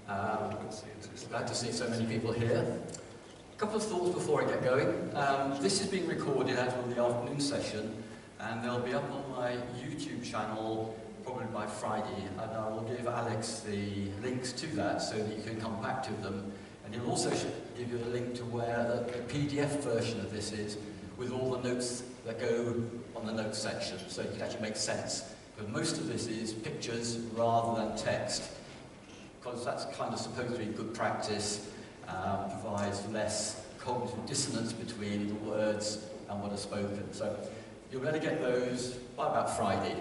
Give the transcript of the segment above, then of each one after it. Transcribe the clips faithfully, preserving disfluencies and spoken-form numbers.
Um, glad to see so many people here. A couple of thoughts before I get going. Um, this is being recorded out of the afternoon session, and they'll be up on my YouTube channel probably by Friday, and I will give Alex the links to that so that you can come back to them. And he'll also give you a link to where the, the P D F version of this is, with all the notes that go on the notes section, so it can actually make sense. But most of this is pictures rather than text, because that's kind of supposed to be good practice, uh, provides less cognitive dissonance between the words and what are spoken. So you'll be able to get those by about Friday.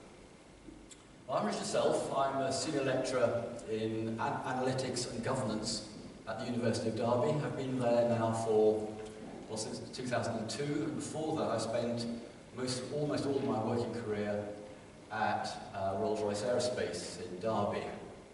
Well, I'm Richard Self. I'm a senior lecturer in an analytics and governance at the University of Derby. I've been there now for, well, since two thousand two, and before that I spent most, almost all of my working career at uh, Rolls-Royce Aerospace in Derby.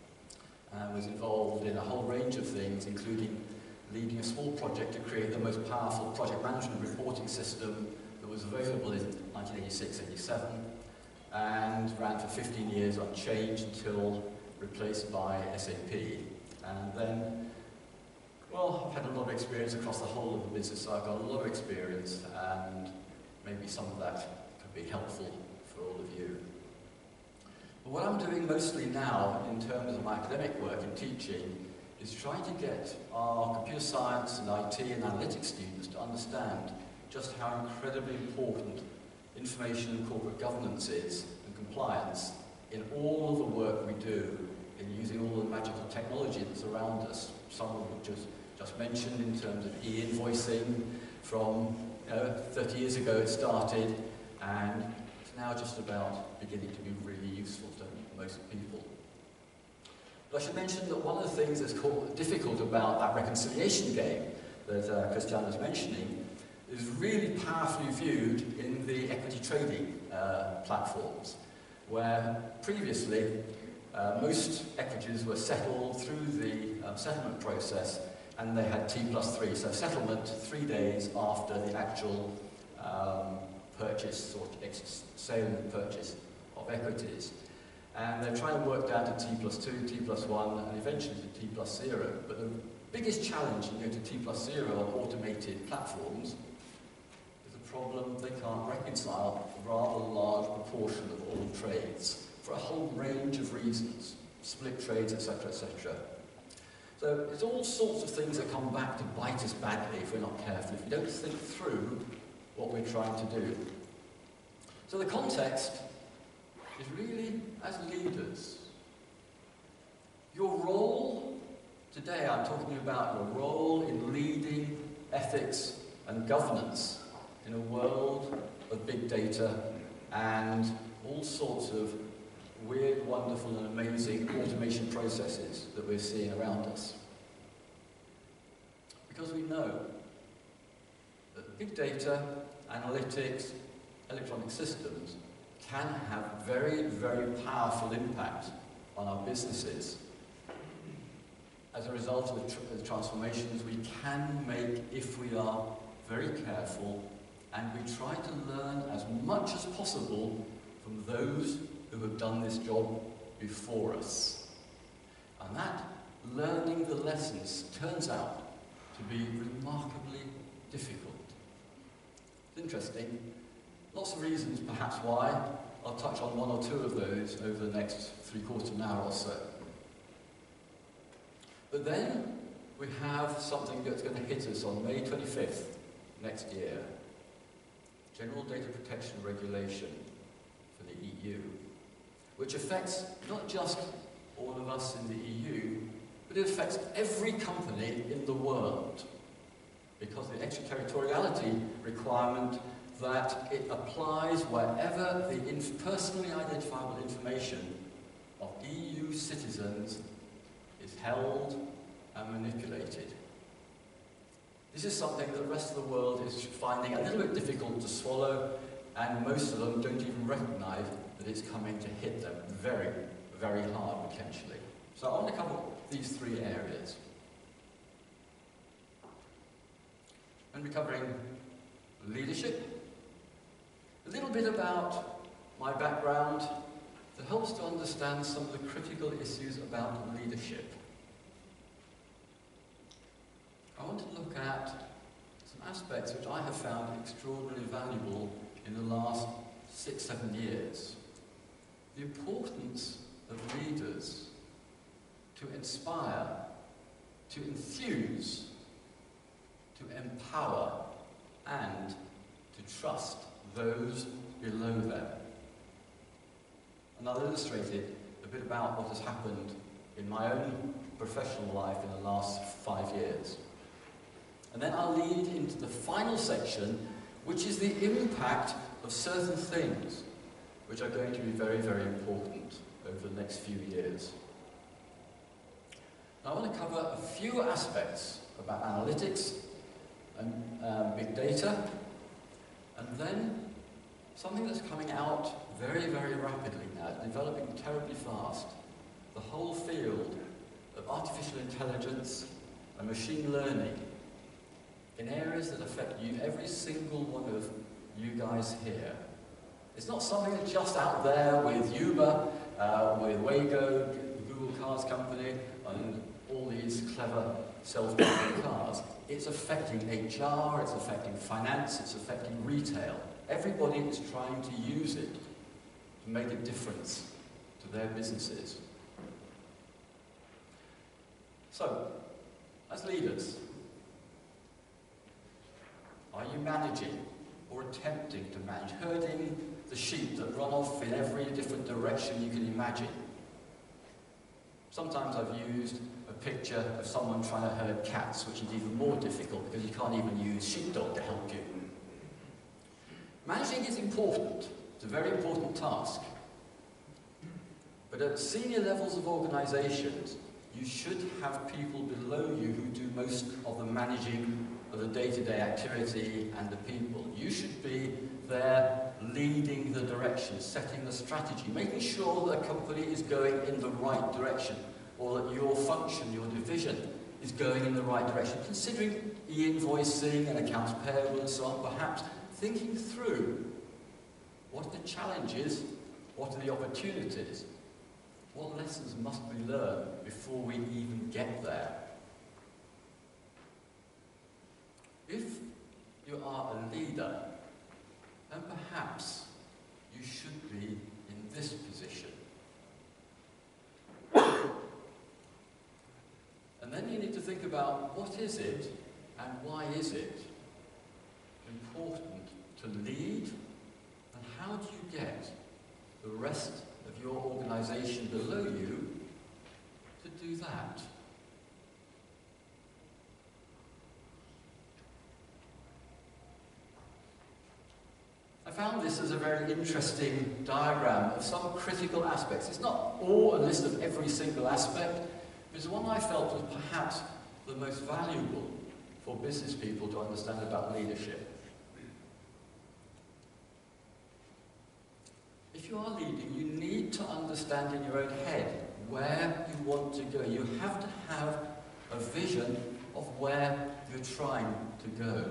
I was involved in a whole range of things, including leading a small project to create the most powerful project management reporting system that was available in nineteen eighty-six eighty-seven, and ran for fifteen years unchanged until replaced by S A P. And then, well, I've had a lot of experience across the whole of the business, so I've got a lot of experience, and maybe some of that could be helpful for all of you. But what I'm doing mostly now, in terms of my academic work and teaching, is trying to get our computer science and I T and analytics students to understand just how incredibly important information and corporate governance is, and compliance, in all of the work we do in using all the magical technology that's around us. Some of which was just mentioned in terms of e-invoicing. From you know, thirty years ago it started, and it's now just about beginning to be really useful to most people. But I should mention that one of the things that's called difficult about that reconciliation game that uh, Christian was mentioning is really powerfully viewed in the equity trading uh, platforms, where previously uh, most equities were settled through the um, settlement process, and they had T plus three, so settlement three days after the actual um, purchase or sale and purchase of equities. And they're trying to work down to T plus two, T plus one, and eventually to T plus zero. But the biggest challenge in going to T plus zero on automated platforms is the problem they can't reconcile a rather large proportion of all trades for a whole range of reasons, split trades, et cetera, et cetera. So it's all sorts of things that come back to bite us badly if we're not careful, if we don't think through what we're trying to do. So the context is really, as leaders, your role today, I'm talking about your role in leading ethics and governance in a world of big data and all sorts of weird, wonderful and amazing automation processes that we're seeing around us. Because we know that big data, analytics, electronic systems can have very, very powerful impact on our businesses. As a result of the, tr the transformations we can make if we are very careful and we try to learn as much as possible from those who have done this job before us. And that learning the lessons turns out to be remarkably difficult. It's interesting. Lots of reasons, perhaps, why. I'll touch on one or two of those over the next three-quarters of an hour or so. But then we have something that's going to hit us on May twenty-fifth next year. General Data Protection Regulation for the E U, which affects not just all of us in the E U, but it affects every company in the world, because the extraterritoriality requirement that it applies wherever the inf personally identifiable information of E U citizens is held and manipulated. This is something that the rest of the world is finding a little bit difficult to swallow, and most of them don't even recognize that it's coming to hit them very, very hard potentially. So I want to cover these three areas. I'm going to be covering leadership, a little bit about my background that helps to understand some of the critical issues about leadership. want to look at some aspects which I have found extraordinarily valuable in the last six, seven years. The importance of leaders to inspire, to enthuse, to empower, and to trust those below them. And I'll illustrate it a bit about what has happened in my own professional life in the last five years. And then I'll lead into the final section, which is the impact of certain things which are going to be very, very important over the next few years. Now, I want to cover a few aspects about analytics and um, big data, and then something that's coming out very, very rapidly now, developing terribly fast, the whole field of artificial intelligence and machine learning in areas that affect you, every single one of you guys here. It's not something that's just out there with Uber, uh, with Waygo, the Google Cars company, and all these clever self-driving cars. It's affecting H R, it's affecting finance, it's affecting retail. Everybody is trying to use it to make a difference to their businesses. So, as leaders, are you managing or attempting to manage, herding the sheep that run off in every different direction you can imagine? Sometimes I've used a picture of someone trying to herd cats, which is even more difficult because you can't even use sheepdog to help you. Managing is important. It's a very important task. But at senior levels of organizations, you should have people below you who do most of the managing of the day-to-day activity and the people. You should be there leading the direction, setting the strategy, making sure that a company is going in the right direction, or that your function, your division, is going in the right direction, considering e-invoicing and accounts payable and so on, perhaps thinking through what are the challenges, what are the opportunities, what lessons must we learn before we even get there. If you are a leader, then perhaps you should be in this position. And then you need to think about what is it and why is it important to lead, and how do you get the rest of your organization below you to do that? I found this as a very interesting diagram of some critical aspects. It's not all a list of every single aspect, but it's one I felt was perhaps the most valuable for business people to understand about leadership. If you are leading, you need to understand in your own head where you want to go. You have to have a vision of where you're trying to go.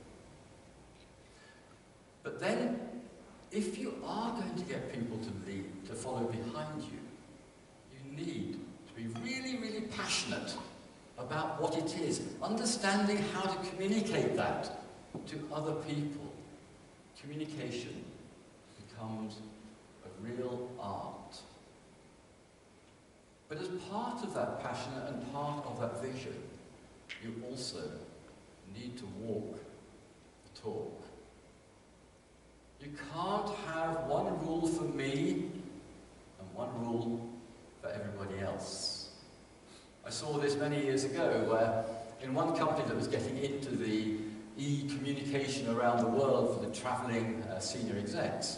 But then, if you are going to get people to lead, to follow behind you, you need to be really, really passionate about what it is, understanding how to communicate that to other people. Communication becomes a real art. But as part of that passion and part of that vision, you also need to walk the talk. You can't have one rule for me and one rule for everybody else. I saw this many years ago where in one company that was getting into the e-communication around the world for the travelling uh, senior execs.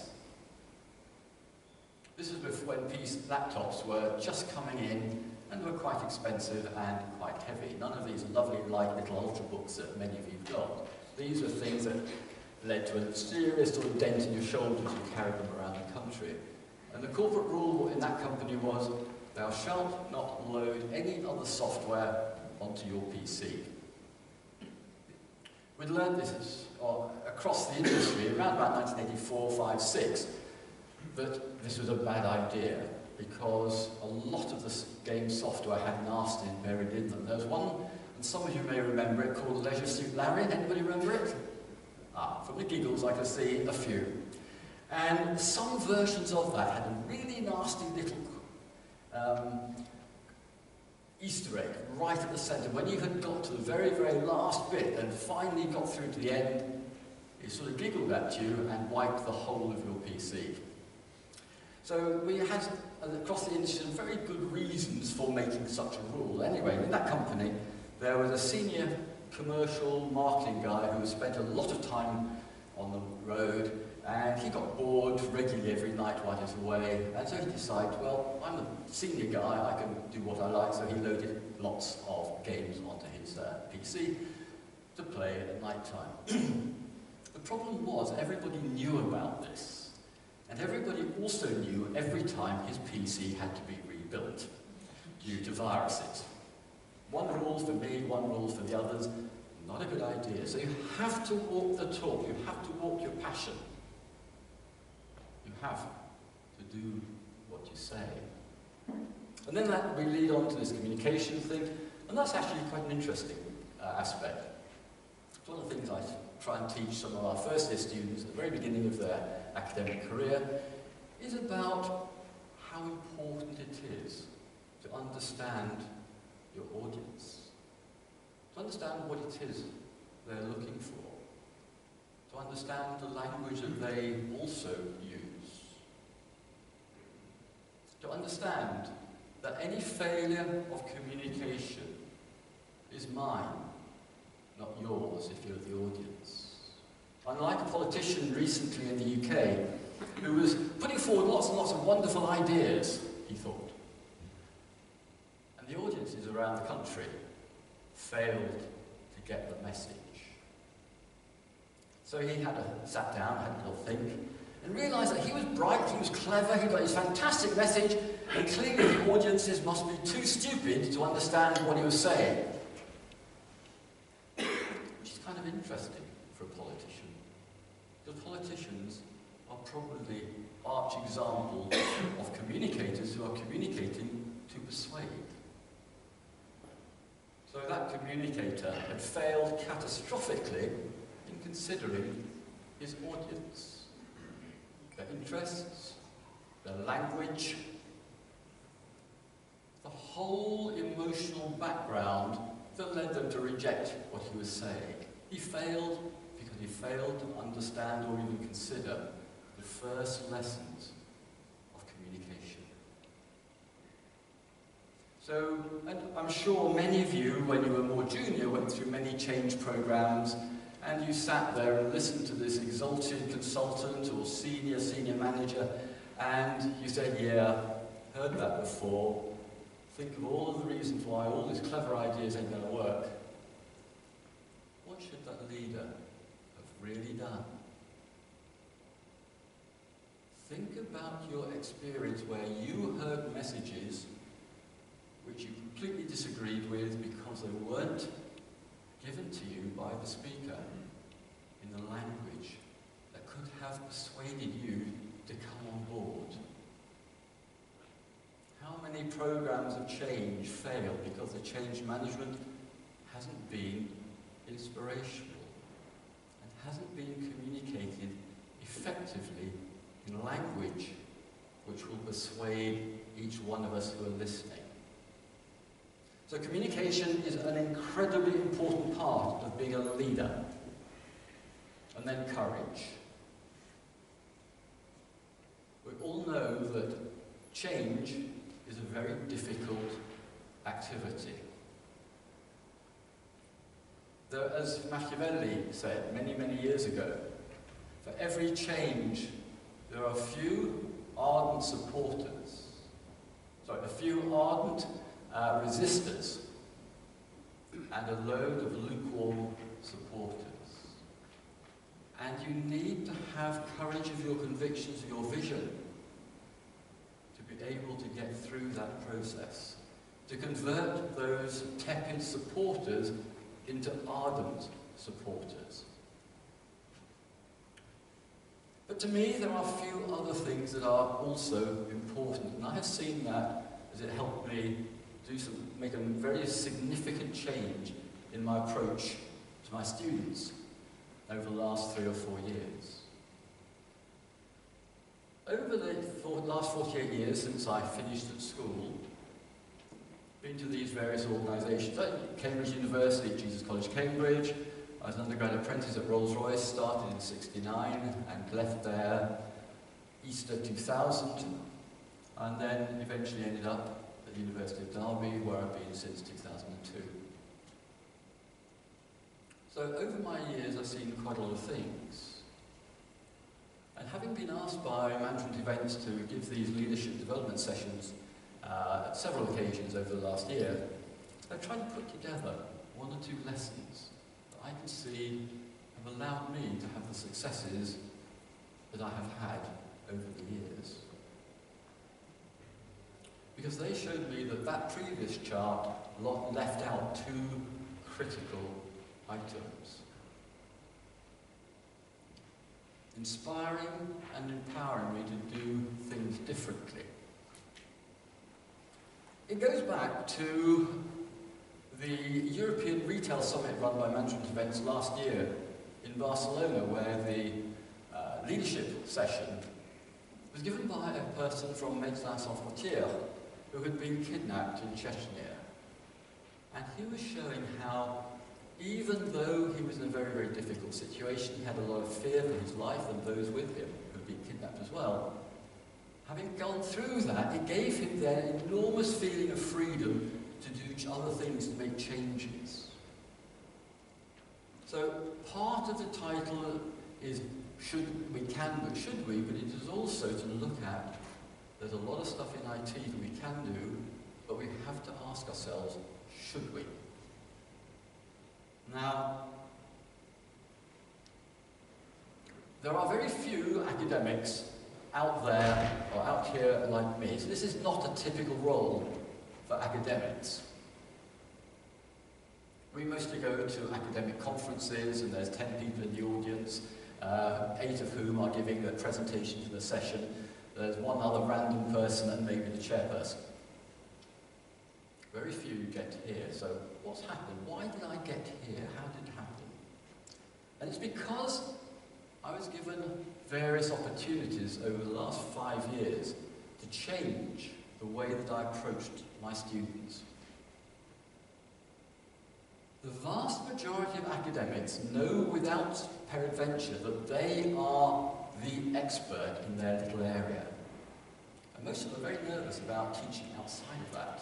This was before when P C laptops were just coming in and were quite expensive and quite heavy. None of these lovely light little ultrabooks that many of you have got. These were things that led to a serious sort of dent in your shoulders as you carried them around the country. And the corporate rule in that company was, thou shalt not load any other software onto your P C. We'd learned this or, across the industry around about nineteen eighty-four, five, six, that this was a bad idea because a lot of the game software had nasty buried in them. There was one and some of you may remember it, called Leisure Suit Larry. Anybody remember it? Ah, from the giggles I can see a few. And some versions of that had a really nasty little um, Easter egg right at the centre. When you had got to the very, very last bit and finally got through to the end, it sort of giggled at you and wiped the whole of your P C. So we had, across the industry, some very good reasons for making such a rule. Anyway, in that company, there was a senior commercial marketing guy who spent a lot of time on the road, and he got bored regularly every night while he was away, and so he decided, well, I'm a senior guy, I can do what I like, so he loaded lots of games onto his uh, P C to play at night time. The problem was, everybody knew about this, and everybody also knew every time his P C had to be rebuilt due to viruses. One rule for me, one rule for the others, not a good idea. So you have to walk the talk, you have to walk your passion. You have to do what you say. And then that we lead on to this communication thing, and that's actually quite an interesting uh, aspect. It's one of the things I try and teach some of our first year students at the very beginning of their academic career, is about how important it is to understand your audience, to understand what it is they're looking for, to understand the language that they also use, to understand that any failure of communication is mine, not yours if you're the audience. Unlike a politician recently in the U K who was putting forward lots and lots of wonderful ideas, he thought, and the audiences around the country failed to get the message. So he had a, sat down, had a little think, and realised that he was bright, he was clever, he got his fantastic message, and clearly the audiences must be too stupid to understand what he was saying. Which is kind of interesting for a politician, because politicians are probably arch examples of communicators who are communicating to persuade. So that communicator had failed catastrophically in considering his audience, their interests, their language, the whole emotional background that led them to reject what he was saying. He failed because he failed to understand or even consider the first lessons of communication. So, and I'm sure many of you, when you were more junior, went through many change programs, and you sat there and listened to this exalted consultant or senior, senior manager, and you said, yeah, heard that before. Think of all of the reasons why all these clever ideas ain't going to work. What should that leader have really done? Think about your experience where you heard messages which you completely disagreed with because they weren't given to you by the speaker in the language that could have persuaded you to come on board. How many programs of change fail because the change management hasn't been inspirational and hasn't been communicated effectively in language which will persuade each one of us who are listening. So communication is an incredibly important part of being a leader. And then courage. We all know that change is a very difficult activity. Though, as Machiavelli said many, many years ago, for every change there are a few ardent supporters, sorry, a few ardent uh, resistors, and a load of lukewarm supporters. And you need to have courage of your convictions, of your vision, to be able to get through that process, to convert those tepid supporters into ardent supporters. But to me, there are a few other things that are also important, and I have seen that as it helped me do some, make a very significant change in my approach to my students over the last three or four years. Over the four, last forty-eight years since I finished at school, been to these various organisations. At Cambridge University, at Jesus College, Cambridge. I was an undergrad apprentice at Rolls-Royce, started in sixty-nine and left there Easter two thousand, and then eventually ended up at the University of Derby, where I've been since two thousand two. So over my years I've seen quite a lot of things. And having been asked by Management Events to give these leadership development sessions uh, at several occasions over the last year, I've tried to put together one or two lessons that I can see have allowed me to have the successes that I have had over the years. Because they showed me that that previous chart left out two critical items. Inspiring and empowering me to do things differently. It goes back to the European Retail Summit run by Management Events last year in Barcelona, where the uh, leadership session was given by a person from Médecins Sans Frontières who had been kidnapped in Chechnya. And he was showing how, even though he was in a very, very difficult situation, he had a lot of fear for his life and those with him who had been kidnapped as well. Having gone through that, it gave him then an enormous feeling of freedom to do other things, to make changes. So part of the title is should we can, but should we, but it is also to look at there's a lot of stuff in I T that we can do, but we have to ask ourselves, should we? Now, there are very few academics out there, or out here like me, so this is not a typical role for academics. We mostly go to academic conferences and there's ten people in the audience, uh, eight of whom are giving a presentation to the session. There's one other random person and maybe the chairperson. Very few get here. So what's happened? Why did I get here? How did it happen? And it's because I was given various opportunities over the last five years to change the way that I approached my students. The vast majority of academics know without peradventure that they are the expert in their little area. And most of them are very nervous about teaching outside of that,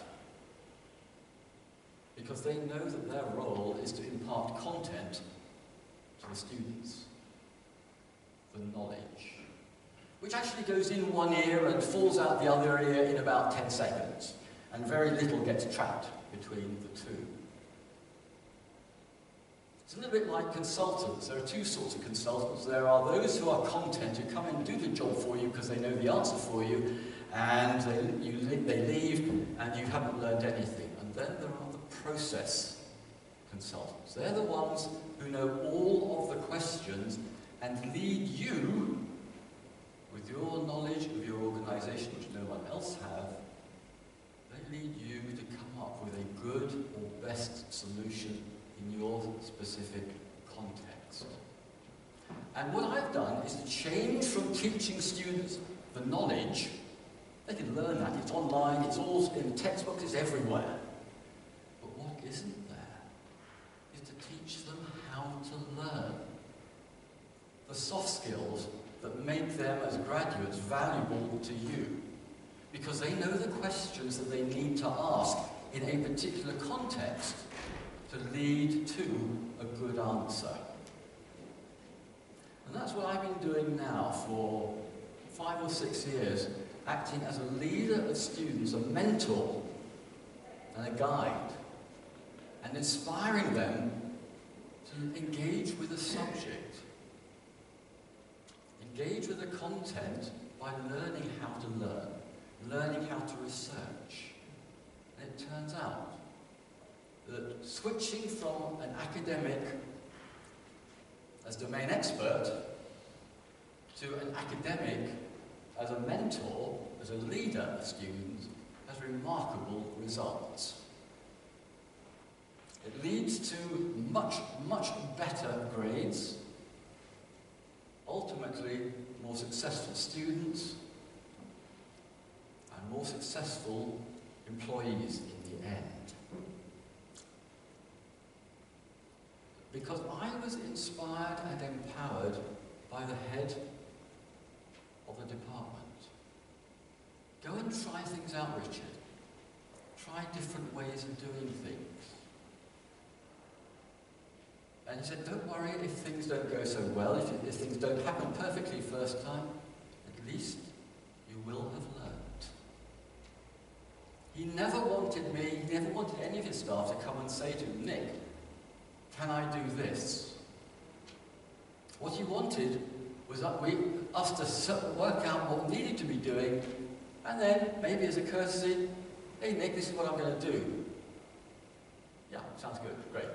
because they know that their role is to impart content to the students, the knowledge, which actually goes in one ear and falls out the other ear in about ten seconds, and very little gets trapped between the two. It's a little bit like consultants. There are two sorts of consultants. There are those who are content, who come and do the job for you because they know the answer for you, and they, you, they leave and you haven't learned anything. And then there are the process consultants. They're the ones who know all of the questions and lead you, with your knowledge of your organisation, which no one else have, they lead you to come up with a good or best solution in your specific context. And what I've done is to change from teaching students the knowledge. They can learn that, it's online, it's all in textbooks, it's everywhere. But what isn't there is to teach them how to learn. The soft skills that make them as graduates valuable to you, because they know the questions that they need to ask in a particular context to lead to a good answer. And that's what I've been doing now for five or six years, acting as a leader of students, a mentor and a guide, and inspiring them to engage with the subject, engage with the content by learning how to learn, learning how to research. And it turns out that switching from an academic as domain expert to an academic as a mentor, as a leader of students, has remarkable results. It leads to much, much better grades, ultimately more successful students, and more successful employees in the end. Because I was inspired and empowered by the head of the department. Go and try things out, Richard. Try different ways of doing things. And he said, don't worry if things don't go so well, if, if things don't happen perfectly first time, at least you will have learned. He never wanted me, he never wanted any of his staff to come and say to him, Nick, can I do this? What he wanted was that we, us to work out what we needed to be doing, and then, maybe as a courtesy, hey Nick, this is what I'm going to do. Yeah, sounds good, great.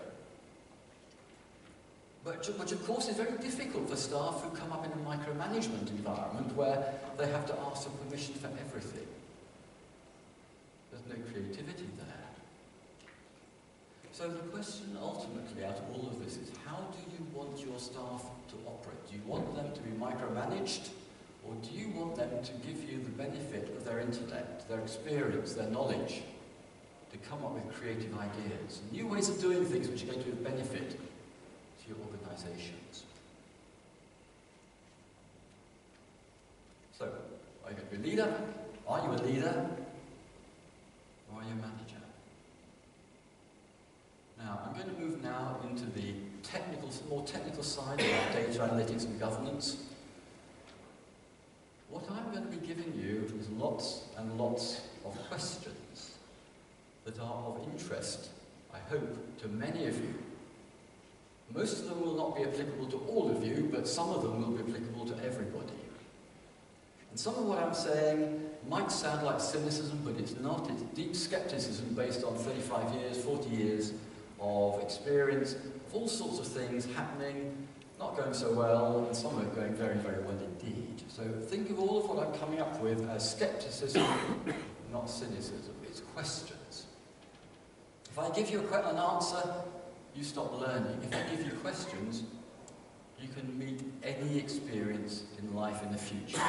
But, which of course is very difficult for staff who come up in a micromanagement environment where they have to ask for permission for everything. There's no creativity there. So the question ultimately out of all of this is, how do you want your staff to operate? Do you want them to be micromanaged, or do you want them to give you the benefit of their intellect, their experience, their knowledge, to come up with creative ideas, new ways of doing things which are going to be of benefit to your organizations? So, are you going to be a leader? Are you a leader? Or are you a manager? Now, I'm going to move now into the technical, more technical side of data analytics and governance. What I'm going to be giving you is lots and lots of questions that are of interest, I hope, to many of you. Most of them will not be applicable to all of you, but some of them will be applicable to everybody. And some of what I'm saying might sound like cynicism, but it's not. It's deep skepticism based on thirty-five years, forty years of experience, of all sorts of things happening, not going so well, and some are going very, very well indeed. So think of all of what I'm coming up with as skepticism, not cynicism. It's questions. If I give you a, an answer, you stop learning. If I give you questions, you can meet any experience in life in the future.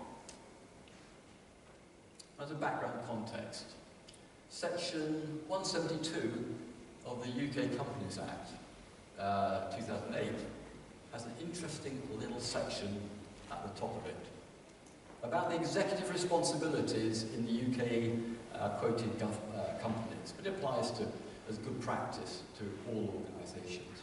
As a background context, Section one seventy-two of the U K Companies Act, uh, two thousand eight, has an interesting little section at the top of it about the executive responsibilities in the U K uh, quoted gov uh, companies, but it applies to as good practice to all organisations.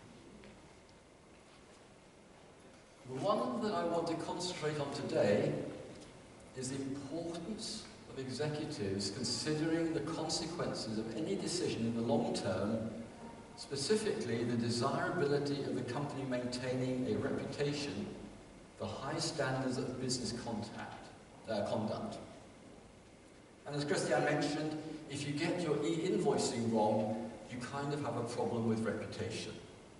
The one that I want to concentrate on today is the importance of executives considering the consequences of any decision in the long term, specifically the desirability of the company maintaining a reputation for high standards of business contact, uh, conduct. And as Christian mentioned, if you get your e-invoicing wrong, you kind of have a problem with reputation.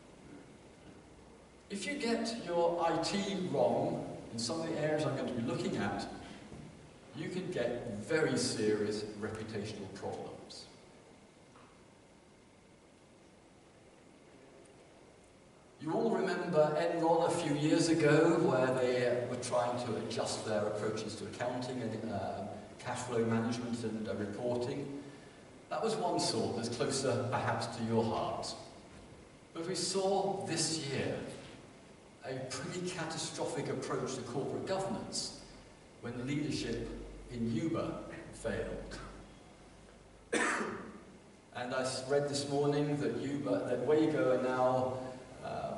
If you get your I T wrong in some of the areas I'm going to be looking at, you can get very serious reputational problems. You all remember Enron a few years ago, where they were trying to adjust their approaches to accounting and uh, cash flow management and uh, reporting. That was one sort that's closer perhaps to your heart. But we saw this year a pretty catastrophic approach to corporate governance when leadership in Uber failed. And I read this morning that Uber, that Waygo are now uh,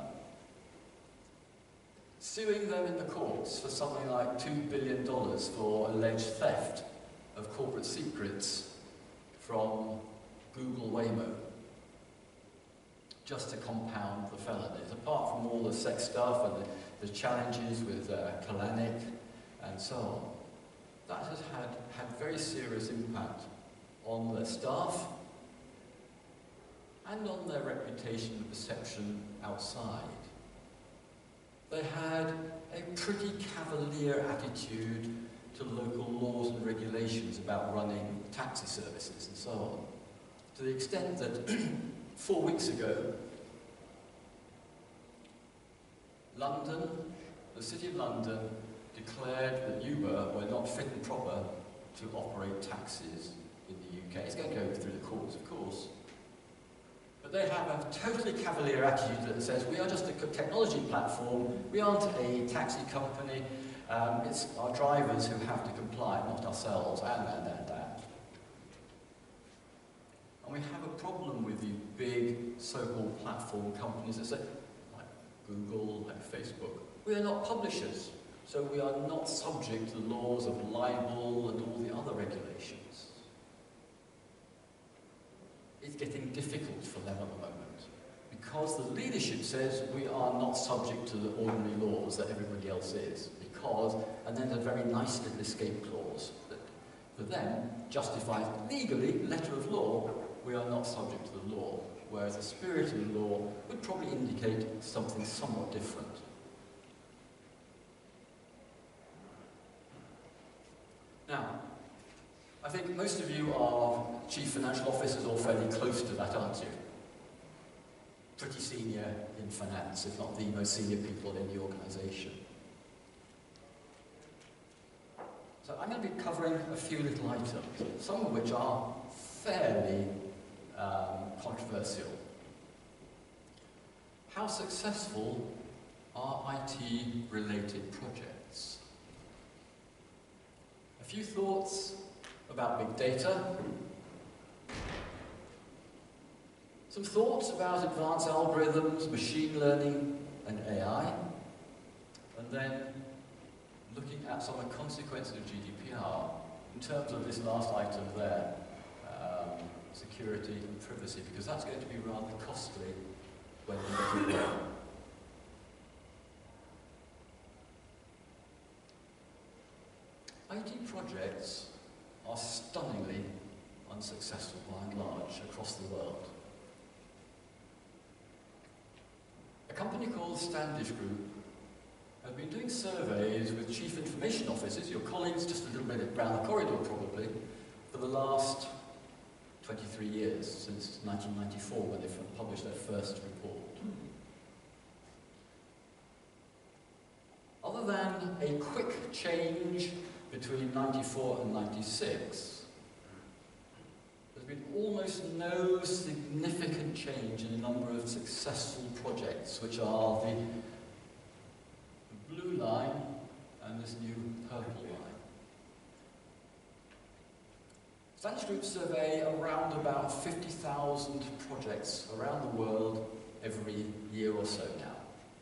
suing them in the courts for something like two billion dollars for alleged theft of corporate secrets from Google Waymo, just to compound the felonies, apart from all the sex stuff and the, the challenges with uh, Kalanick and so on. That has had, had very serious impact on their staff and on their reputation and perception outside. They had a pretty cavalier attitude to local laws and regulations about running taxi services and so on, to the extent that four weeks ago, London, the City of London, declared that Uber were not fit and proper to operate taxis in the U K. It's going to go through the courts, of course. But they have a totally cavalier attitude that says, we are just a technology platform, we aren't a taxi company, um, it's our drivers who have to comply, not ourselves, and, and, and, and. And we have a problem with the big so-called platform companies that say, like Google, like Facebook, we are not publishers, so we are not subject to the laws of libel and all the other regulations. It's getting difficult for them at the moment, because the leadership says we are not subject to the ordinary laws that everybody else is, because, and then there's a very nice little escape clause that, for them, justifies legally, letter of law, we are not subject to the law, whereas the spirit of the law would probably indicate something somewhat different. Now, I think most of you are chief financial officers or fairly close to that, aren't you? Pretty senior in finance, if not the most senior people in the organisation. So I'm going to be covering a few little items, some of which are fairly um, controversial. How successful are I T-related projects? A few thoughts about big data, some thoughts about advanced algorithms, machine learning and A I, and then looking at some of the consequences of G D P R in terms of this last item there, um, security and privacy, because that's going to be rather costly when you get it wrong. I T projects are stunningly unsuccessful by and large across the world. A company called Standish Group has been doing surveys with chief information officers, your colleagues just a little bit around the corridor probably, for the last twenty-three years, since nineteen ninety-four when they published their first report. Other than a quick change between ninety-four and ninety-six, there's been almost no significant change in the number of successful projects, which are the blue line and this new purple line. Standish Group survey around about fifty thousand projects around the world every year or so now.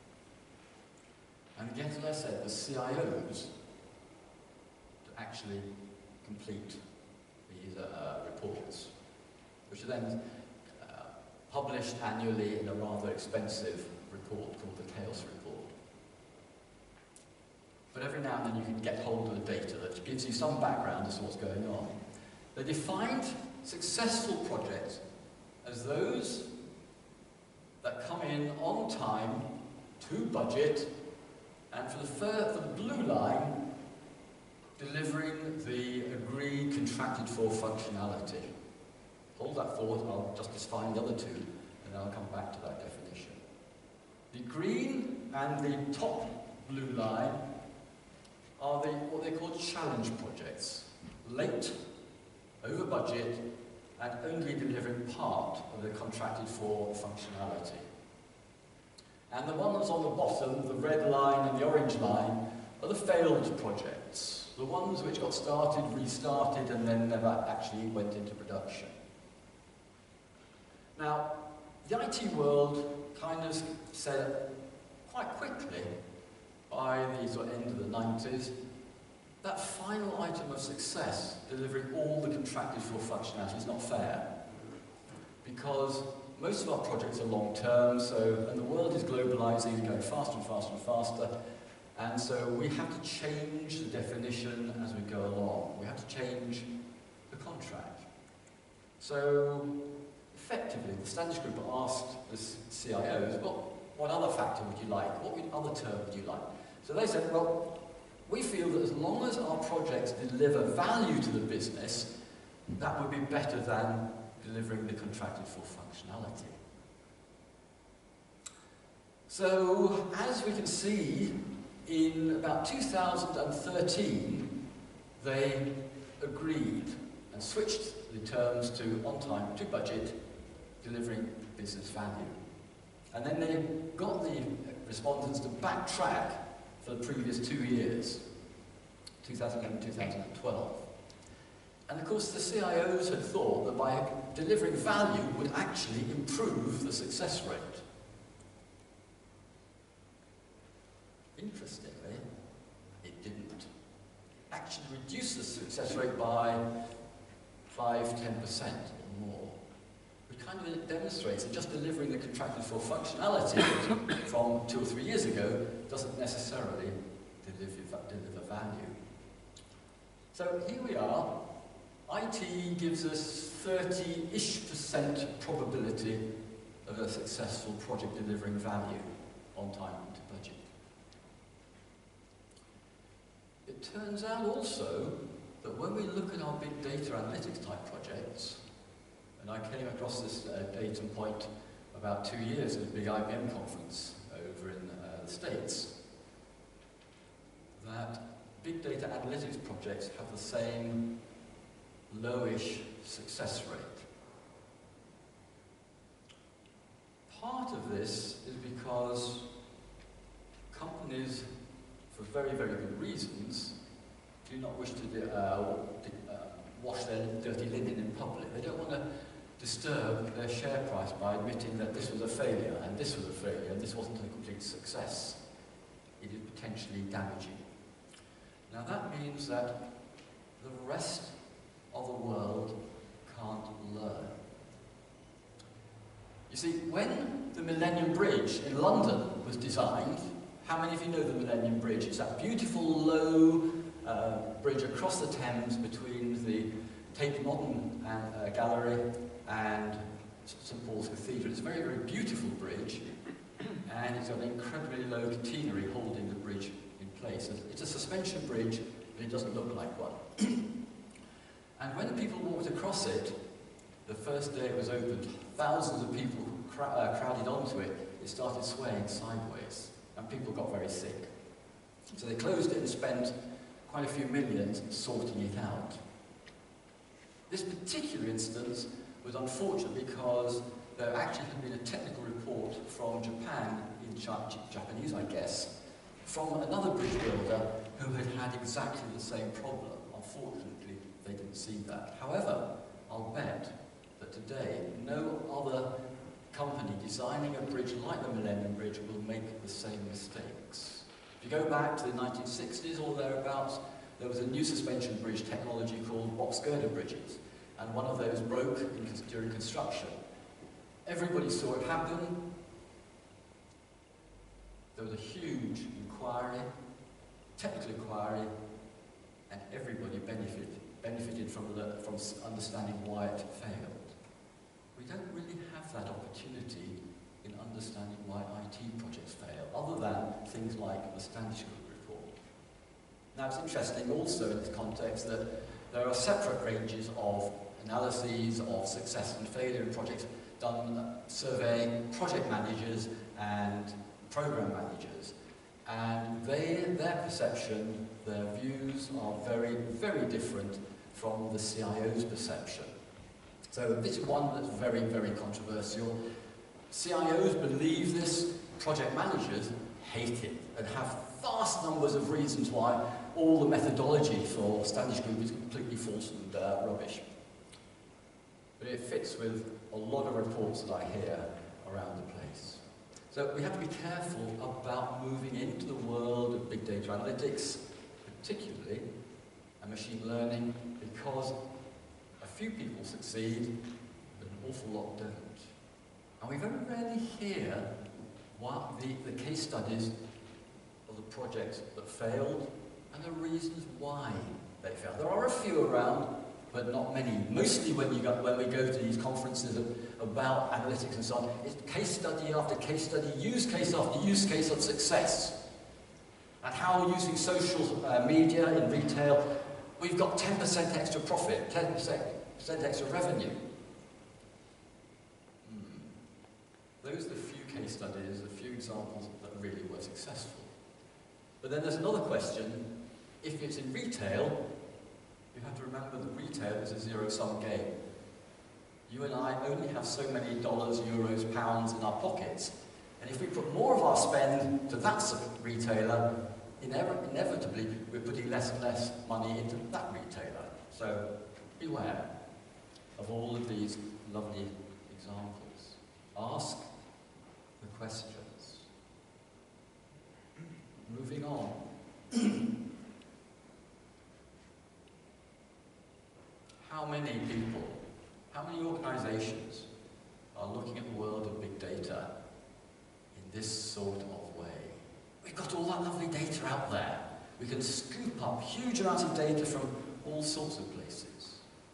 And again, as I said, the C I Os to actually complete these uh, reports, which are then uh, published annually in a rather expensive report called the Chaos Report. But every now and then you can get hold of the data that gives you some background as to what's going on. They defined successful projects as those that come in on time, to budget, and for the, fir for the blue line, delivering the agreed contracted for functionality. Hold that thought, I'll just define the other two, and then I'll come back to that definition. The green and the top blue line are the, what they call challenge projects. Late, over budget, and only delivering part of the contracted for functionality. And the ones on the bottom, the red line and the orange line, are the failed projects. The ones which got started, restarted, and then never actually went into production. Now, the I T world kind of said quite quickly, by the sort of end of the nineties, that final item of success, delivering all the contracted for functionality, is not fair. Because most of our projects are long-term, so, and the world is globalizing, going faster and faster and faster, and so we have to change the definition as we go along. We have to change the contract. So, effectively, the Standish Group asked the C I Os, well, what other factor would you like? What other term would you like? So they said, well, we feel that as long as our projects deliver value to the business, that would be better than delivering the contracted for functionality. So, as we can see, in about two thousand thirteen, they agreed and switched the terms to on time, to budget, delivering business value. And then they got the respondents to backtrack for the previous two years, two thousand eleven, two thousand twelve. And of course the C I Os had thought that by delivering value would actually improve the success rate. Interestingly, it didn't. Actually reduced the success rate by five to ten percent or more. Which kind of demonstrates that just delivering the contracted for functionality from two or three years ago doesn't necessarily deliver, deliver value. So here we are. I T gives us thirty-ish percent probability of a successful project delivering value on time and to budget. It turns out also that when we look at our big data analytics type projects, and I came across this uh, data point about two years at a big I B M conference over in uh, the States, that big data analytics projects have the same lowish success rate. Part of this is because companies, for very, very good reasons, do not wish to uh, uh, wash their dirty linen in public. They don't want to disturb their share price by admitting that this was a failure, and this was a failure, and this wasn't a complete success. It is potentially damaging. Now that means that the rest of the world can't learn. You see, when the Millennium Bridge in London was designed, how many of you know the Millennium Bridge? It's that beautiful low uh, bridge across the Thames between the Tate Modern uh, Gallery and St Paul's Cathedral. It's a very, very beautiful bridge, and it's got an incredibly low catenary holding the bridge in place. It's a suspension bridge, but it doesn't look like one. And when people walked across it, the first day it was opened, thousands of people cr uh, crowded onto it. It started swaying sideways, and people got very sick. So they closed it and spent quite a few millions sorting it out. This particular instance was unfortunate because there actually had been a technical report from Japan, in Japanese I guess, from another bridge builder who had had exactly the same problem. Unfortunately, they didn't see that. However, I'll bet that today no other company designing a bridge like the Millennium Bridge will make the same mistakes. If you go back to the nineteen sixties or thereabouts, there was a new suspension bridge technology called box girder bridges, and one of those broke in, during construction. Everybody saw it happen. There was a huge inquiry, technical inquiry, and everybody benefited, benefited from, the, from understanding why it failed. We don't really have that opportunity in understanding why I T projects fail, other than things like the Standish Group report. Now it's interesting also in this context that there are separate ranges of analyses of success and failure in projects done uh, surveying project managers and program managers. And they, their perception, their views are very, very different from the C I O's perception. So this is one that's very, very controversial. C I Os believe this, project managers hate it, and have vast numbers of reasons why all the methodology for Standish Group is completely false and uh, rubbish. But it fits with a lot of reports that I hear around the place. So we have to be careful about moving into the world of big data analytics, particularly, and machine learning, because a few people succeed, but an awful lot don't. And we very rarely hear what the, the case studies of the projects that failed and the reasons why they failed. There are a few around, but not many. Mostly when, you got, when we go to these conferences of, about analytics and so on, it's case study after case study, use case after use case of success. And how using social uh, media in retail, we've got ten percent extra profit, ten percent extra revenue. Hmm. those are the few case studies, the few examples that really were successful. But then there's another question. If it's in retail, you have to remember that retail is a zero-sum game. You and I only have so many dollars, euros, pounds in our pockets. And if we put more of our spend to that retailer, inev inevitably we're putting less and less money into that retailer. So beware of all of these lovely examples. Ask the questions. Moving on. How many people, how many organizations are looking at the world of big data in this sort of way? We've got all that lovely data out there. We can scoop up huge amounts of data from all sorts of places.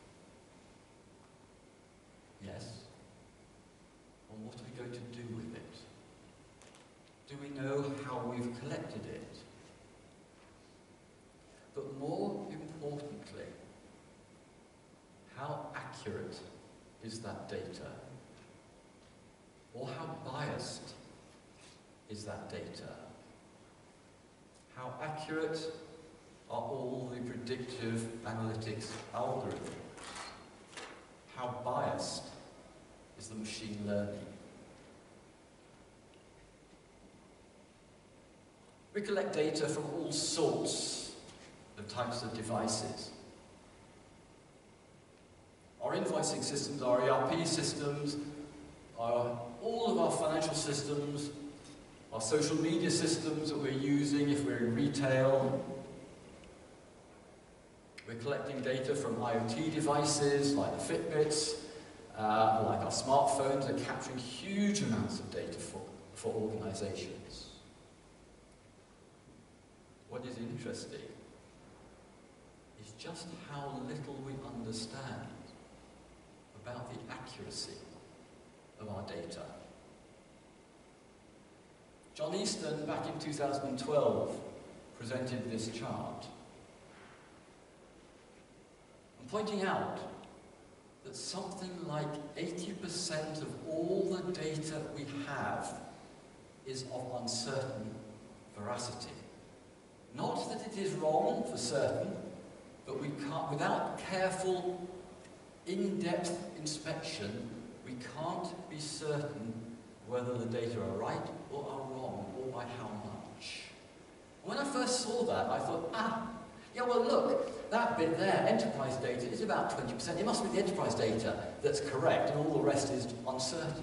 Yes? Well, what are we going to do with it? Do we know how we've collected it? But more importantly, how accurate is that data? Or how biased is that data? How accurate are all the predictive analytics algorithms? How biased is the machine learning? We collect data from all sorts of types of devices. Our invoicing systems, our E R P systems, our, all of our financial systems, our social media systems that we're using if we're in retail. We're collecting data from I O T devices like the Fitbits, uh, like our smartphones are capturing huge amounts of data for, for organizations. What is interesting is just how little we understand about the accuracy of our data. John Easton, back in two thousand twelve, presented this chart, and pointing out that something like eighty percent of all the data we have is of uncertain veracity. Not that it is wrong for certain, but we can't, without careful, in-depth inspection, we can't be certain whether the data are right or are wrong, or by how much. When I first saw that, I thought, ah, yeah, well look, that bit there, enterprise data, is about twenty percent. It must be the enterprise data that's correct, and all the rest is uncertain.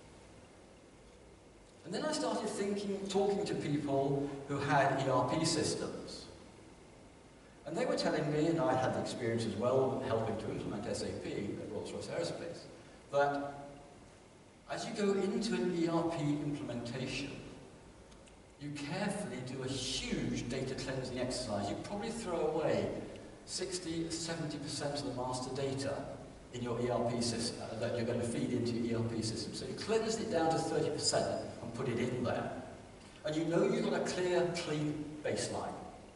And then I started thinking, talking to people who had E R P systems. And they were telling me, and I had the experience as well, helping to implement S A P at Rolls-Royce Aerospace, that as you go into an E R P implementation, you carefully do a huge data cleansing exercise. You probably throw away sixty, seventy percent of the master data in your E R P system uh, that you're going to feed into your E R P system. So you cleanse it down to thirty percent and put it in there. And you know you've got a clear, clean baseline.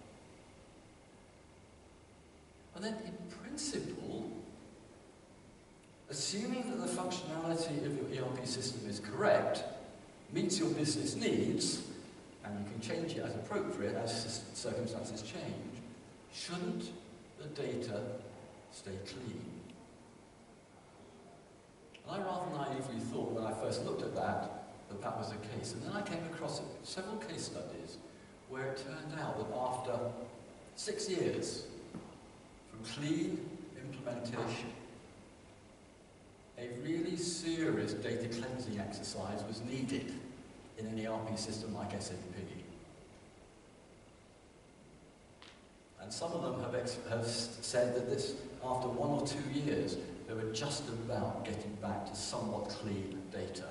And then in principle, assuming that the functionality of your E R P system is correct, meets your business needs, and you can change it as appropriate as circumstances change, shouldn't the data stay clean? And I rather naively thought when I first looked at that, that that was the case. And then I came across several case studies where it turned out that after six years from clean implementation, a really serious data cleansing exercise was needed in an E R P system like S A P. And some of them have, ex have said that this, after one or two years, they were just about getting back to somewhat clean data.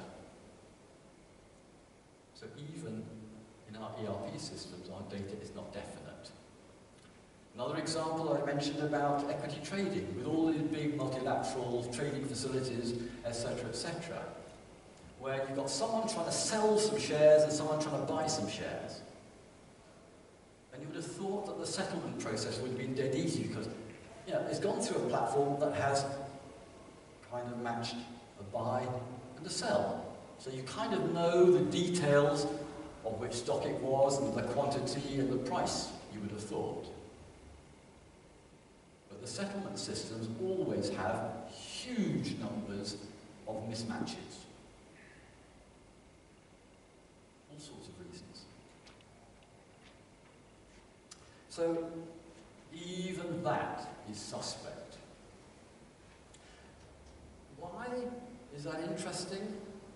So even in our E R P systems, our data is not definite. Another example I mentioned about equity trading, with all these big multilateral trading facilities, et cetera, et cetera, where you've got someone trying to sell some shares and someone trying to buy some shares. And you would have thought that the settlement process would have been dead easy because, you know, it's gone through a platform that has kind of matched a buy and a sell. So you kind of know the details of which stock it was and the quantity and the price, you would have thought. But the settlement systems always have huge numbers of mismatches. All sorts of reasons. So even that is suspect. Why is that interesting?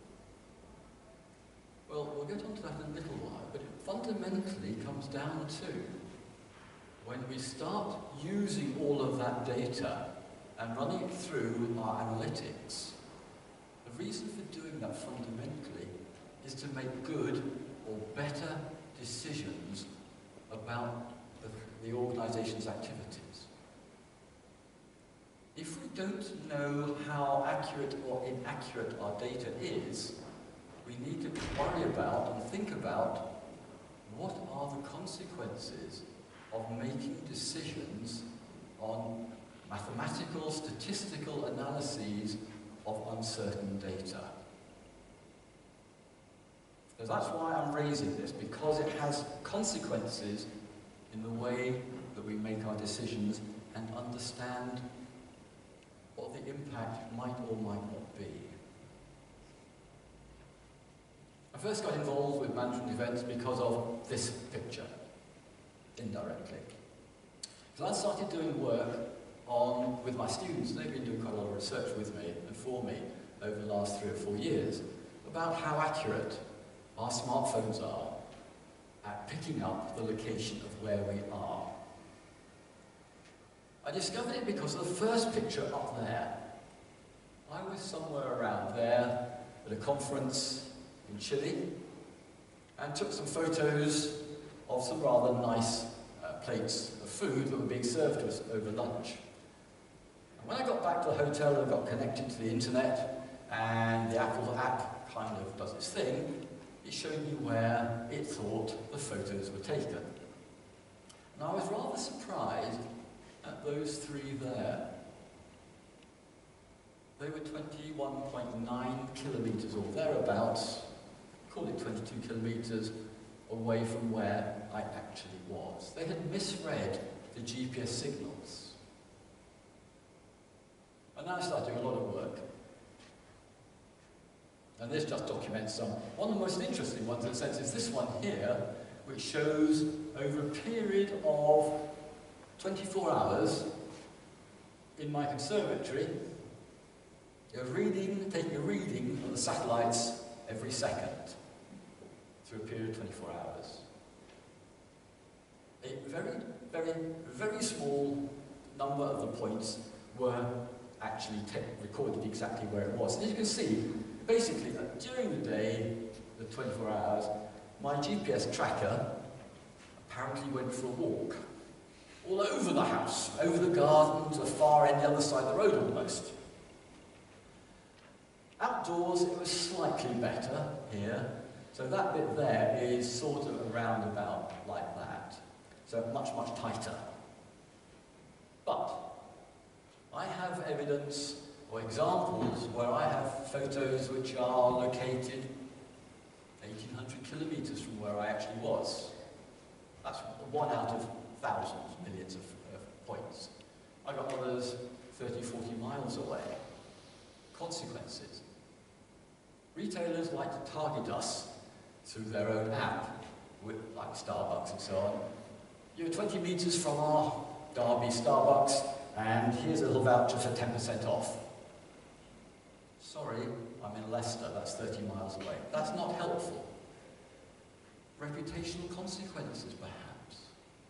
Well, we'll get onto that in a little while, but it fundamentally comes down to when we start using all of that data and running it through our analytics. The reason for doing that fundamentally is to make good or better decisions about the, the organization's activities. If we don't know how accurate or inaccurate our data is, we need to worry about and think about what are the consequences of making decisions on mathematical, statistical analyses of uncertain data. So that's why I'm raising this, because it has consequences in the way that we make our decisions and understand what the impact might or might not be. I first got involved with management events because of this picture, indirectly. So I started doing work on, with my students. They've been doing quite a lot of research with me and for me over the last three or four years about how accurate our smartphones are at picking up the location of where we are. I discovered it because of the first picture up there. I was somewhere around there at a conference in Chile and took some photos of some rather nice uh, plates of food that were being served to us over lunch. And when I got back to the hotel and got connected to the internet, and the Apple app kind of does its thing, it showed me where it thought the photos were taken. And I was rather surprised at those three there. They were twenty-one point nine kilometres or thereabouts, call it twenty-two kilometres, away from where I actually was. They had misread the G P S signals. And now I started doing a lot of work. And this just documents some. One of the most interesting ones, in a sense, is this one here, which shows over a period of twenty-four hours in my conservatory, a reading, taking a reading of the satellites every second through a period of twenty-four hours. A very, very, very small number of the points were actually recorded exactly where it was. And as you can see, basically, uh, during the day, the twenty-four hours, my G P S tracker apparently went for a walk all over the house, over the garden, to the far end, the other side of the road almost. Outdoors, it was slightly better here. So that bit there is sort of around about like that. So much, much tighter. But I have evidence or examples where I have photos which are located eighteen hundred kilometres from where I actually was. That's one out of thousands, millions of, of points. I got others thirty, forty miles away. Consequences. Retailers like to target us through their own app, with, like Starbucks and so on. You're twenty metres from our Derby Starbucks, and here's a little voucher for ten percent off. Sorry, I'm in Leicester, that's thirty miles away. That's not helpful. Reputational consequences, perhaps.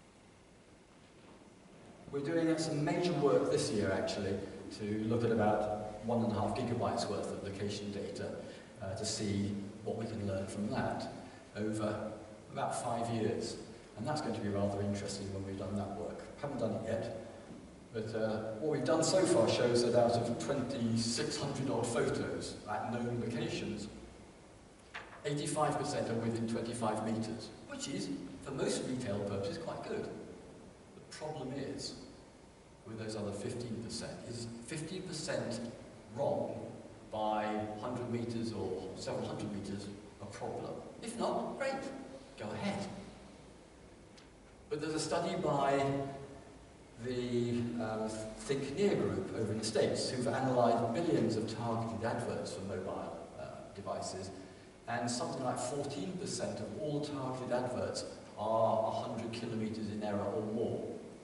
We're doing some major work this year, actually, to look at about one and a half gigabytes worth of location data uh, to see what we can learn from that over about five years. And that's going to be rather interesting when we've done that work. Haven't done it yet. But uh, what we've done so far shows that out of twenty-six hundred odd photos at known locations, eighty-five percent are within twenty-five metres, which is, for most retail purposes, quite good. The problem is, with those other fifteen percent, is fifty percent wrong by one hundred metres or several hundred meters a problem? If not, great, go ahead. But there's a study by the um, Think Near group over in the States who've analysed billions of targeted adverts for mobile uh, devices, and something like fourteen percent of all targeted adverts are one hundred kilometres in error or more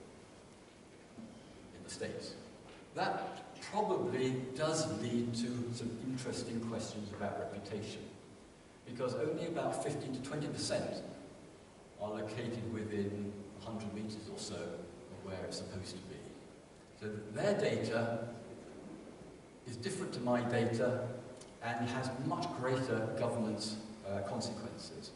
in the States. That probably does lead to some interesting questions about reputation, because only about fifteen to twenty percent are located within one hundred metres or so of where it's supposed to be. So their data is different to my data and has much greater governance uh, consequences.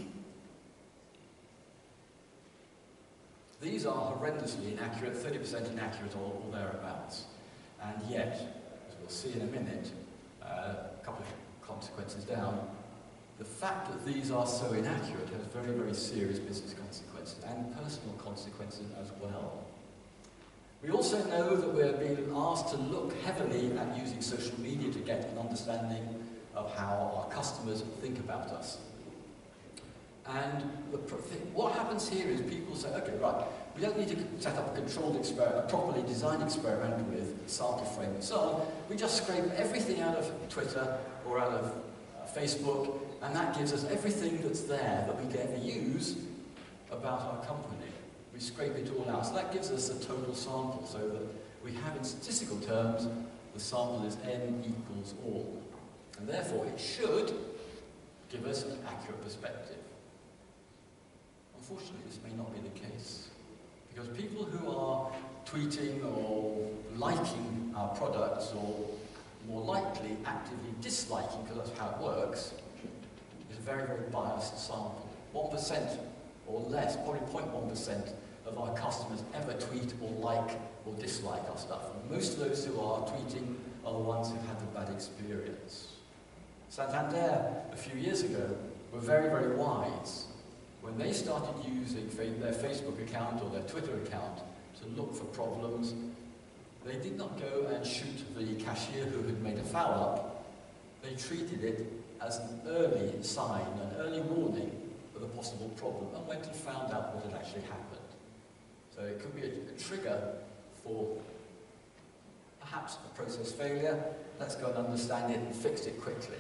These are horrendously inaccurate, thirty percent inaccurate or, or thereabouts. And yet, as we'll see in a minute, uh, a couple of consequences down, the fact that these are so inaccurate has very, very serious business consequences and personal consequences as well. We also know that we're being asked to look heavily at using social media to get an understanding of how our customers think about us. And the, what happens here is people say, okay, right, we don't need to set up a controlled experiment, a properly designed experiment with sample frame and so on. We just scrape everything out of Twitter or out of uh, Facebook, and that gives us everything that's there that we can ever use about our company. We scrape it all out. So that gives us a total sample, so that we have in statistical terms, the sample is n equals all. And therefore it should give us an accurate perspective. Unfortunately, this may not be the case, because people who are tweeting or liking our products, or more likely actively disliking, because that's how it works, is a very, very biased sample. one percent or less, probably zero point one percent of our customers ever tweet or like or dislike our stuff. And most of those who are tweeting are the ones who've had the bad experience. Santander, a few years ago, were very, very wise. When they started using their Facebook account or their Twitter account to look for problems, they did not go and shoot the cashier who had made a foul up. They treated it as an early sign, an early warning of a possible problem, and went and found out what had actually happened. So it could be a, a trigger for perhaps a process failure. Let's go and understand it and fix it quickly.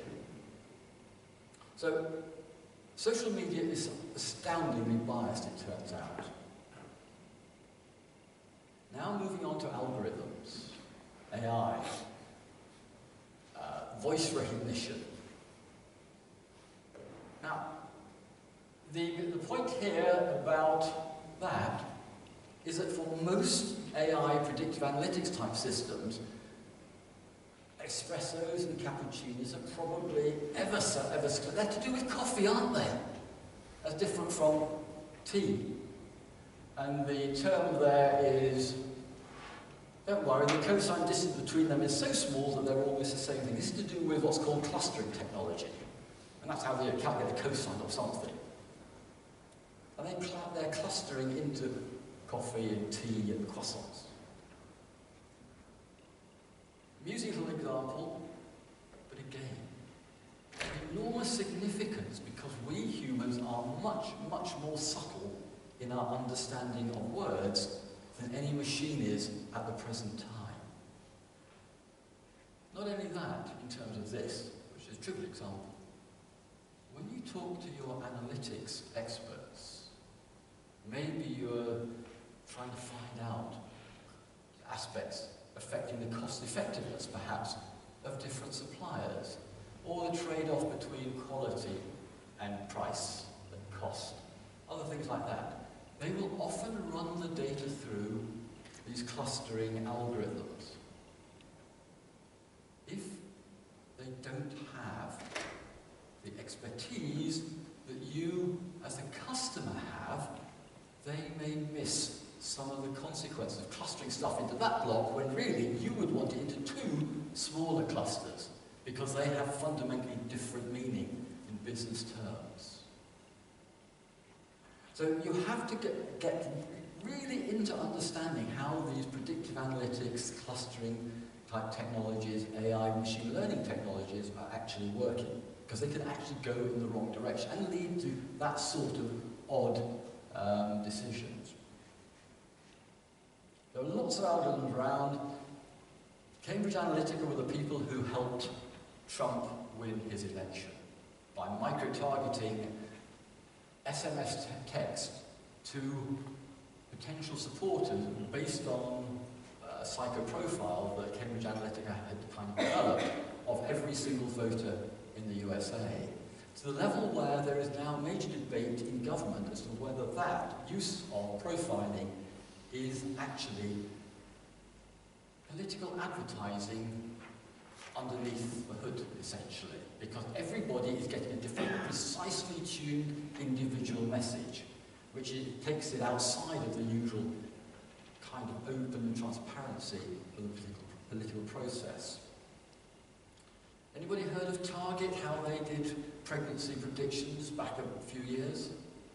So social media is astoundingly biased, it turns out. Now moving on to algorithms, A I, uh, voice recognition. Now, the, the point here about that is that for most A I predictive analytics type systems, espressos and cappuccinos are probably ever so, ever so, they're to do with coffee, aren't they? That's different from tea. And the term there is, don't worry, the cosine distance between them is so small that they're almost the same thing. This is to do with what's called clustering technology. And that's how they calculate the cosine of something. And they cl they're clustering into coffee and tea and croissants. Musical example, but again, enormous significance, because we humans are much, much more subtle in our understanding of words than any machine is at the present time. Not only that, in terms of this, which is a trivial example, when you talk to your analytics experts, maybe you're trying to find out aspects affecting the cost effectiveness, perhaps, of different suppliers, or the trade-off between quality and price and cost, other things like that. They will often run the data through these clustering algorithms. If they don't have the expertise that you, as a customer, have, they may miss some of the consequences of clustering stuff into that block when really you would want it into two smaller clusters, because they have fundamentally different meaning in business terms. So you have to get, get really into understanding how these predictive analytics, clustering type technologies, A I, machine learning technologies are actually working, because they can actually go in the wrong direction and lead to that sort of odd um, decisions. There are lots of algorithms around. Cambridge Analytica were the people who helped Trump win his election by micro-targeting S M S text to potential supporters based on a psychoprofile that Cambridge Analytica had kind of developed of every single voter in the U S A, to the level where there is now major debate in government as to whether that use of profiling is actually political advertising underneath the hood, essentially, because everybody is getting a different, precisely tuned individual message, which it takes it outside of the usual kind of open transparency of the political, political process. Anybody heard of Target, how they did pregnancy predictions back a few years?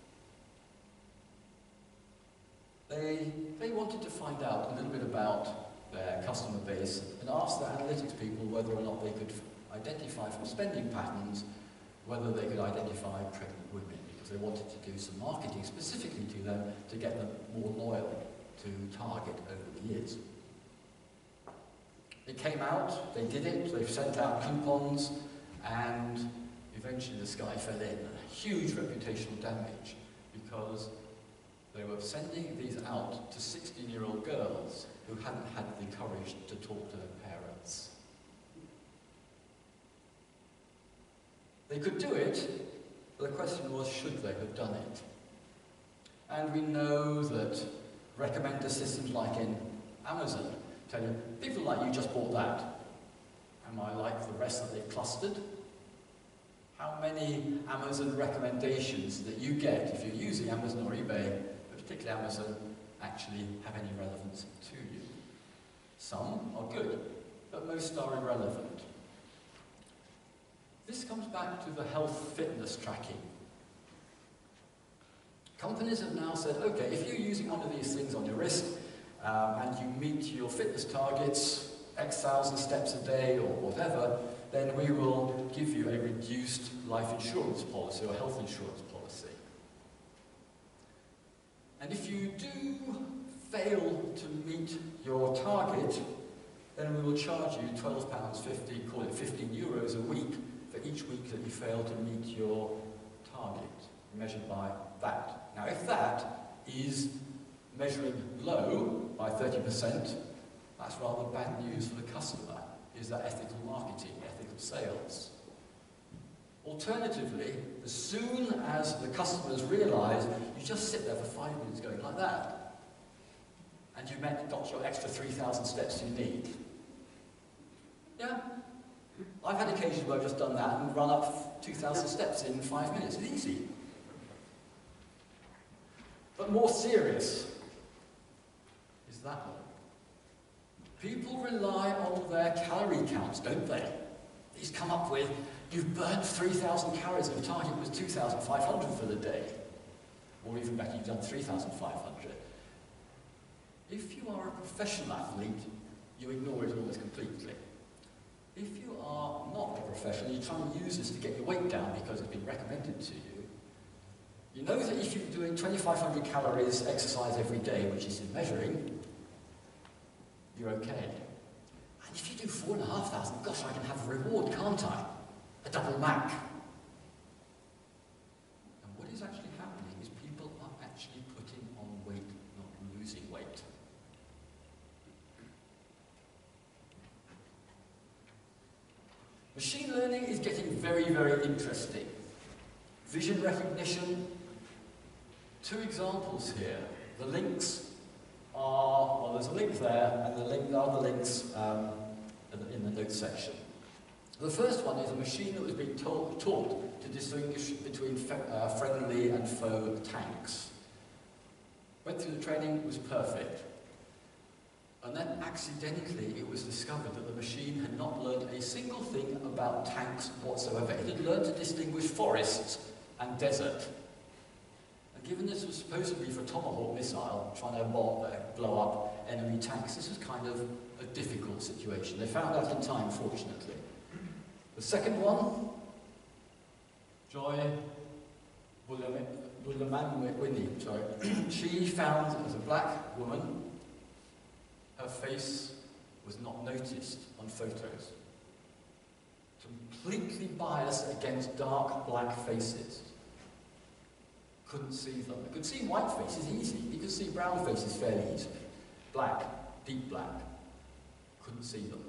They, they wanted to find out a little bit about their customer base and asked the analytics people whether or not they could identify from spending patterns whether they could identify pregnant women, because they wanted to do some marketing specifically to them to get them more loyal to Target over the years. It came out, they did it, they sent out coupons, and eventually the sky fell in. Huge reputational damage, because they were sending these out to sixteen-year-old girls who hadn't had the courage to talk to their parents. They could do it, but the question was, should they have done it? And we know that recommender systems like in Amazon tell you, people like you just bought that. Am I like the rest that they've clustered? How many Amazon recommendations that you get if you're using Amazon or eBay, but particularly Amazon, actually have any relevance to you? Some are good, but most are irrelevant. This comes back to the health fitness tracking. Companies have now said, okay, if you're using one of these things on your wrist, um, and you meet your fitness targets, X thousand steps a day or whatever, then we will give you a reduced life insurance policy or health insurance policy. And if you do fail to meet your target, then we will charge you twelve pounds fifty, call it fifteen euros a week, for each week that you fail to meet your target, measured by that. Now, if that is measuring low by thirty percent, that's rather bad news for the customer. Is that ethical marketing, ethical sales? Alternatively, as soon as the customers realise you just sit there for five minutes going like that, and you've met, got your extra three thousand steps you need. Yeah? I've had occasions where I've just done that and run up two thousand steps in five minutes. It's easy. But more serious is that one. People rely on their calorie counts, don't they? These come up with, you've burned three thousand calories and the target was two thousand five hundred for the day. Or even better, you've done three thousand five hundred. If you are a professional athlete, you ignore it almost completely. If you are not a professional, you try and use this to get your weight down because it's been recommended to you. You know that if you're doing twenty-five hundred calories exercise every day, which is in measuring, you're okay. And if you do four and a half thousand, gosh, I can have a reward, can't I? A double Mac. And what is actually happening is people are actually putting on weight, not losing weight. Machine learning is getting very, very interesting. Vision recognition. Two examples here. The links are, well, there's a link there, and the link, the other links um, in the notes section. The first one is a machine that was being taught, taught to distinguish between uh, friendly and foe tanks. Went through the training, it was perfect. And then accidentally it was discovered that the machine had not learned a single thing about tanks whatsoever. It had learned to distinguish forests and desert. And given this was supposed to be for Tomahawk missile, trying to bomb, uh, blow up enemy tanks, this was kind of a difficult situation. They found out in time, fortunately. The second one, Joy Bulamaniwini, sorry. She found, as a black woman, her face was not noticed on photos. Completely biased against dark black faces. Couldn't see them. You could see white faces easy. You could see brown faces fairly easily. Black, deep black. Couldn't see them.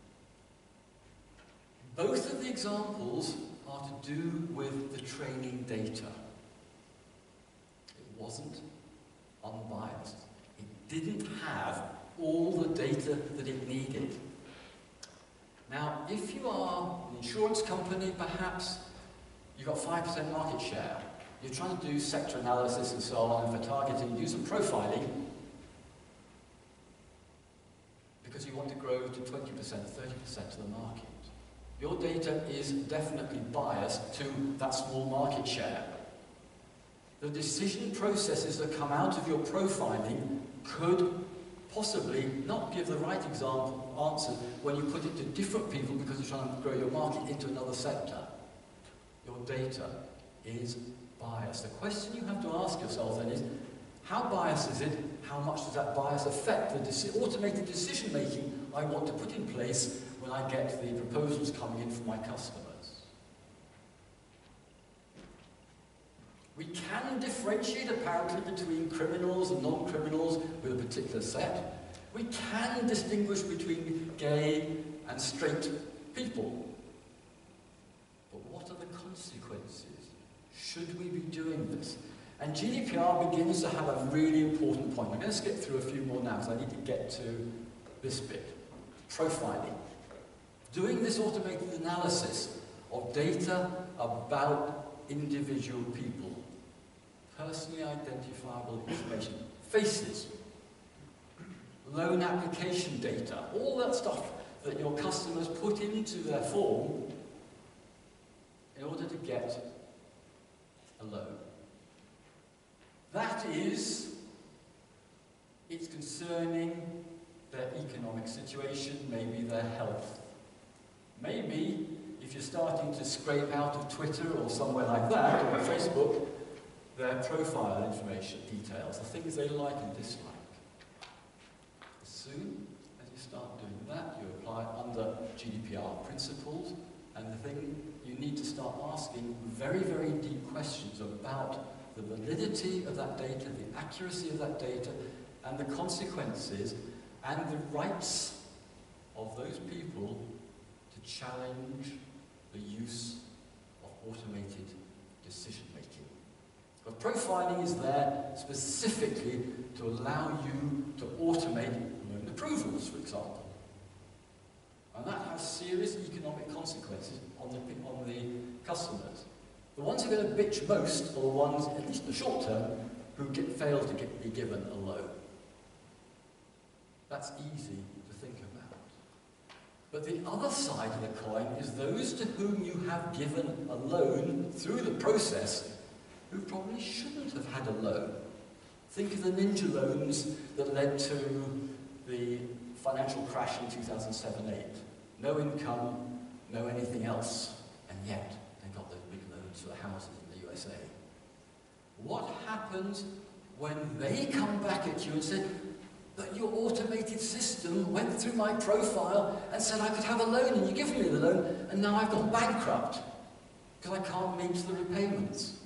Both of the examples are to do with the training data. It wasn't unbiased. It didn't have all the data that it needed. Now, if you are an insurance company, perhaps you've got five percent market share. You're trying to do sector analysis and so on, and for targeting, do some profiling, because you want to grow to twenty percent, thirty percent of the market. Your data is definitely biased to that small market share. The decision processes that come out of your profiling could possibly not give the right example answer when you put it to different people because you're trying to grow your market into another sector. Your data is biased. The question you have to ask yourself then is, how biased is it? How much does that bias affect the deci- automated decision making I want to put in place when I get the proposals coming in from my customers? We can differentiate apparently between criminals and non-criminals with a particular set. We can distinguish between gay and straight people. But what are the consequences? Should we be doing this? And G D P R begins to have a really important point. I'm going to skip through a few more now because I need to get to this bit. Profiling. Doing this automated analysis of data about individual people. Personally identifiable information. Faces. Loan application data. All that stuff that your customers put into their form in order to get a loan. That is, it's concerning their economic situation, maybe their health. Maybe, if you're starting to scrape out of Twitter or somewhere like that, or Facebook, their profile information details, the things they like and dislike. As soon as you start doing that, you apply under G D P R principles, and the thing you need to start asking very, very deep questions about the validity of that data, the accuracy of that data, and the consequences, and the rights of those people to challenge the use of automated decision-making. But profiling is there specifically to allow you to automate loan approvals, for example. And that has serious economic consequences on the, on the customers. The ones who are going to bitch most are the ones, at least in the short term, who get, fail to get, be given a loan. That's easy to think about. But the other side of the coin is those to whom you have given a loan through the process who probably shouldn't have had a loan. Think of the ninja loans that led to the financial crash in two thousand seven eight. No income, no anything else, and yet they got those big loans for the houses in the U S A. What happens when they come back at you and say, but your automated system went through my profile and said I could have a loan, and you give me the loan, and now I've gone bankrupt because I can't meet the repayments?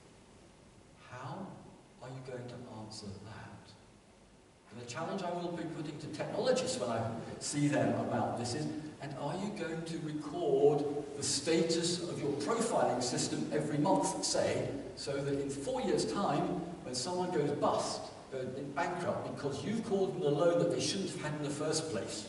How are you going to answer that? And the challenge I will be putting to technologists when I see them about this is, and are you going to record the status of your profiling system every month, say, so that in four years' time, when someone goes bust, goes bankrupt because you've called them a loan that they shouldn't have had in the first place,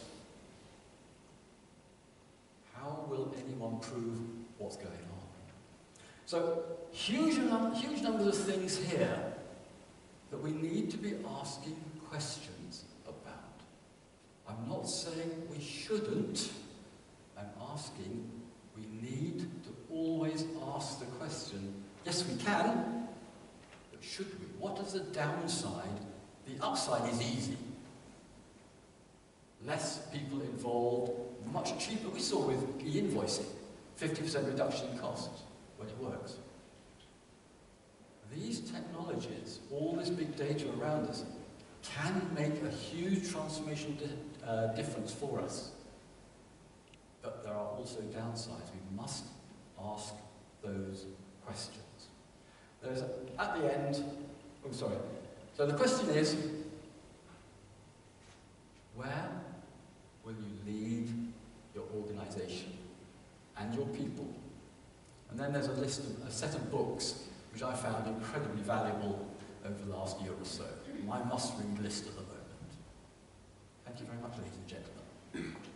how will anyone prove what's going on? So, huge, num huge numbers of things here that we need to be asking questions about. I'm not saying we shouldn't. I'm asking we need to always ask the question, yes we can, but should we? What is the downside? The upside is easy. less people involved, much cheaper. We saw with e-invoicing, fifty percent reduction in costs when it works. These technologies, all this big data around us, can make a huge transformation di uh, difference for us. But there are also downsides. We must ask those questions. There's, at the end, oh sorry, so the question is, where will you lead your organization and your people? And then there's a list of, a set of books which I found incredibly valuable over the last year or so. My must-read list at the moment. Thank you very much, ladies and gentlemen.